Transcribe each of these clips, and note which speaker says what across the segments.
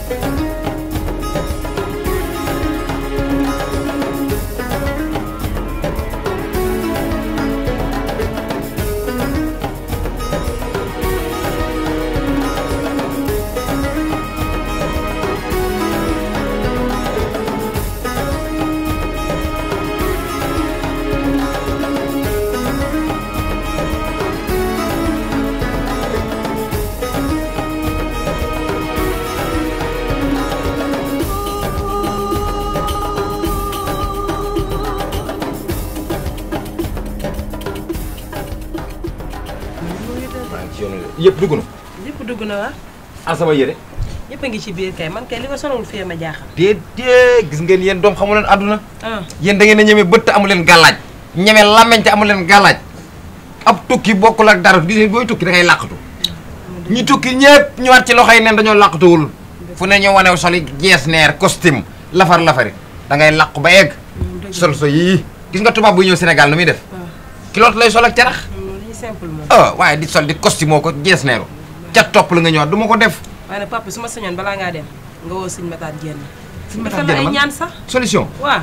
Speaker 1: yëpp dugg na.
Speaker 2: yëpp dugg na wa.
Speaker 1: an sama yére.
Speaker 2: yëpp a ngi ci biir kay man kay li ma sonal fii ma jaaxal.
Speaker 1: déedéet gis ngeen yéen doom xamu leen àdduna.
Speaker 2: ah
Speaker 1: yéen da ngeen a ñeme bët te amu leen gàllaaj. ñeme làmmeñ te amu leen gàllaaj. ab tukki bokkul ak dara di booy tukki da ngay làqatu. ñi tukki ñëpp ñëwaat ci loxo yi neen dañoo làqatuwul. fu ne ñu wanew soli jees neer costume lafari da ngay làqu ba egg. sol so yii gis nga tubaab buy ñëw Sénégal nu muy def. kiloot lay sol ak carax. waaye di sol di costume moo ko jees neeru ca topp la nga ñëwaat du ma ko def.
Speaker 2: waaye nag papa su ma sañoon balaa ngaa dem nga woo sëñ Matar Diène.
Speaker 1: sëñ Matar Diène
Speaker 2: ay ñaan sax
Speaker 1: solution.
Speaker 2: waaw.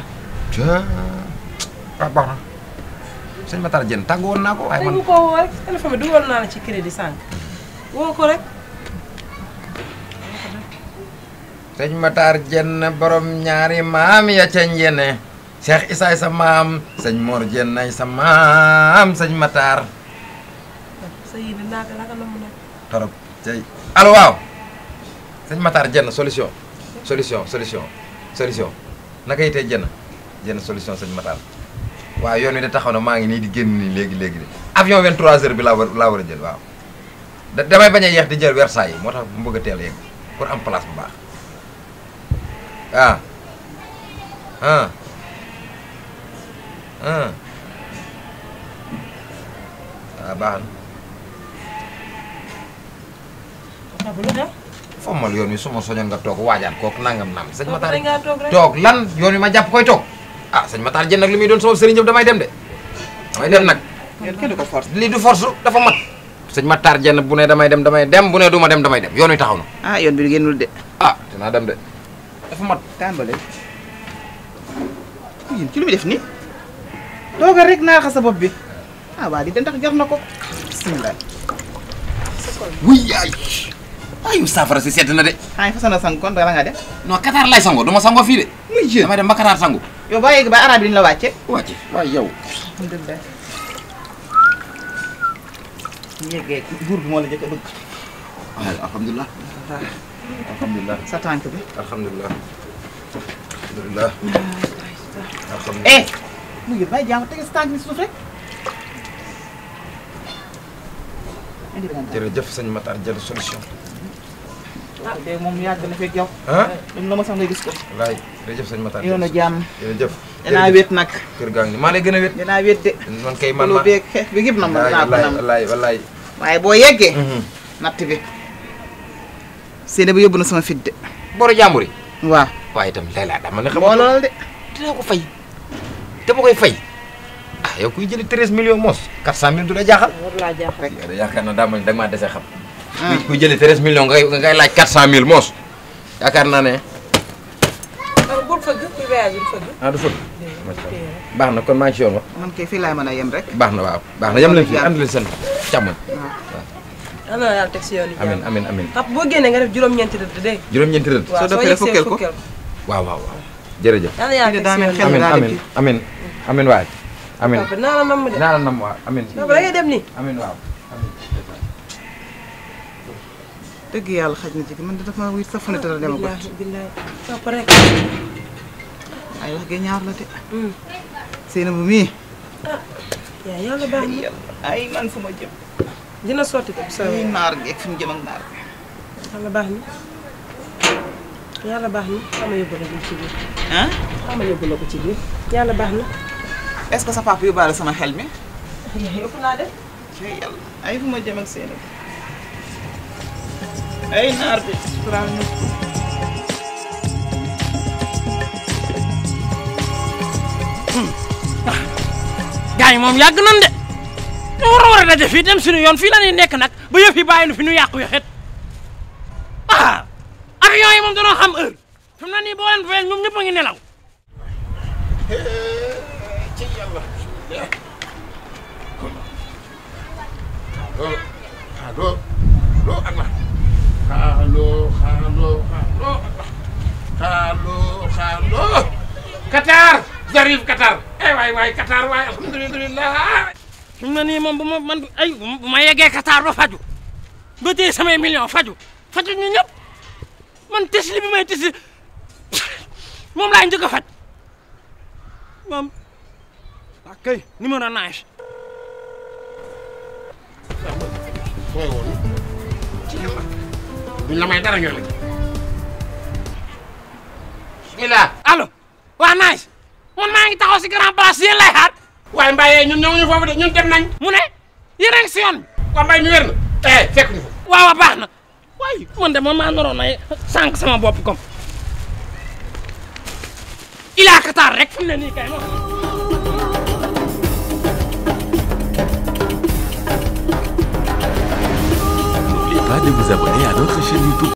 Speaker 1: ah baax na sëñ Matar Diène tàggu woon naa ko waaye man.
Speaker 2: tey mu ko woo rek téléphone bi dugal naa la ci crédit sànq woo ko rek.
Speaker 1: sëñ Matar Diène borom ñaari maam ya ca njene Cheikh Isaay sa maam sëñ Mor Diène ay sa maam sëñ Matar.
Speaker 2: sa yéene naka la mu nekk.
Speaker 1: torop tey allo waaw sëñ Matar Diène solution naka yi tey Diène solution sëñ Matar waaw yoon wi de taxaw na maa ngi nii di génn nii léegi de avion 23h bi laa war a jël waaw damay bañ a yeex di jël Versailles yi moo tax mu bëgg a teel a yegg pour am place bu baax baax na foofu mal yoon wi su ma soñoon nga toog waajaat kooku nangam naam sëñ Matar toog lan yoon wi ma jàpp koy toog sëñ Matar Diène nag li muy doon sama sëriñ damay dem de damay dem nag
Speaker 2: kenn du ko force
Speaker 1: lii du force dafa mat sëñ Matar Diène bu ne damay dem bu ne du ma dem damay dem yoon wi taxaw na
Speaker 2: yoon bi génnul de
Speaker 1: dinaa dem de dafa mat
Speaker 2: tàmbale yéen ci lu muy def nii toogal rek naa xa sa bopp bi waa di ndax jar na ko bismillah
Speaker 1: wuy yaay ayu saafara si sedd na de
Speaker 2: fasa na sang kon dara nga def
Speaker 1: non Qatar lay sango du ma sango fii de
Speaker 2: muy jeune
Speaker 1: damay dem ba Qatar sango
Speaker 2: yow baa yegg ba arabe yi ñu la wàcce
Speaker 1: waaye yow
Speaker 2: alhamdulilah yeggee buur bi moo la jëkk a dugg
Speaker 1: alhamdulilah
Speaker 2: sa tànk bi
Speaker 1: alhamdulilah
Speaker 2: mu ngi bay jàng tege sa tànk bi suuf rek
Speaker 1: jërëjëf sëñ Matar Diène solution
Speaker 2: dégg moom yàgg na fekk yow dum la ma sax nga gis ko
Speaker 1: wallaay jërëjëf sëñ Matar
Speaker 2: yow na jàmm
Speaker 1: jërëjëf
Speaker 2: danaa wét nag
Speaker 1: kër gaa ngi maa lay gën a wét
Speaker 2: danaa wét de
Speaker 1: man kay man
Speaker 2: lu beeg xeex bi yëpp na ma dinaa ko nam
Speaker 1: wallaay
Speaker 2: waaye boo yeggee natt bi seene ba yóbbu na sama fit de
Speaker 1: boru jàmbur yi
Speaker 2: waaw
Speaker 1: waaye itam lay laa dama ne xam
Speaker 2: moo lool de
Speaker 1: dinaa ko fay dama koy fay yow kuy jëli 13 millions moos 400 000 du la jaaxal
Speaker 2: war laa jaaxal rek
Speaker 1: yow de yaakaar naa daa ma da nga maa dese xam kuy jëli 13 millions ngay laaj 400 000 moos yaakaar naa ne
Speaker 2: bul fëgg kuy voyage du fëgg
Speaker 1: du fëgg baax na kon maa ngi ci yoon wax
Speaker 2: man kay fii laay mën a yem rek
Speaker 1: baax na waaw baax na yem leen fii ànd leen seen càmmoñ
Speaker 2: yal na yàlla teg si yoon yi
Speaker 1: amiin
Speaker 2: pap boo génnee nga def juróom-ñeenti rëdd dégg
Speaker 1: juróom-ñeenti rëdd
Speaker 2: soo defee fukkeel ko
Speaker 1: waaw jërëjëf
Speaker 2: yal na yàlla teg si yoon yi
Speaker 1: amiin waay amiin
Speaker 2: papa naa la nam de
Speaker 1: naa la nam waaw amiin
Speaker 2: papa da ngay dem nii
Speaker 1: amiin waaw
Speaker 2: dëgg yàlla xaj na ci man dafa ma wit sa fu ne dara dem ko billahi papa rek ay wax ge ñaar la de seen bu mii yaa yàlla baax na ay man fu ma jëm dina sotti ko sa naar gi ak fi mu jëm ak naar bi yàlla baax na yàlla baax na xama yóbbu la ko ci biir xama yóbbu la ko ci biir yàlla baax na est-ce que sa papa yóbbaale sama xel mi yóbbu naa def yàlla ay fu ma jëm ak seen ay naar bi suturaal ñu
Speaker 3: gars yi moom yàgg nan de ñu war a daje fii dem suñu yoon fii la ñuy nekk nag ba yëf yi bàyyi nu fi nu yàqu yaxet avion yi moom danoo xam heure fi mu ne nii boo leen fayee ñoom ñëpp a ngi nelaw.
Speaker 4: ci yàlla. allo Allah. allo. Qatar. Zarif Qatar. waay Qatar waay alhamdulillah.
Speaker 3: fi mu ne nii moom bu ma yeggee Qatar ba faju ba téye samay million faju ñu ñëpp man tesli bi may tesli moom laa njëkk a faj moom waa kay numéro nice.
Speaker 4: mooy woon ci yàlla duñ la may dara ñoo la ci. bismillah.
Speaker 3: allo waa nice man maa ngi taxaw si grand place yéen lay xaar.
Speaker 4: waaye Mbaye ñun ñëwuñu foofu de ñun dem nañ.
Speaker 3: mu ne yéen a ngi si yoon bi.
Speaker 4: waa Mbaye mi wér na. fekk ñu fa.
Speaker 3: waaw baax na waaye man de man maa naroon ay sànq sama bopp comme il a Qatar rek fi mu ne nii kay ma.
Speaker 5: N'oubliez pas de vous abonner à notre chaîne YouTube.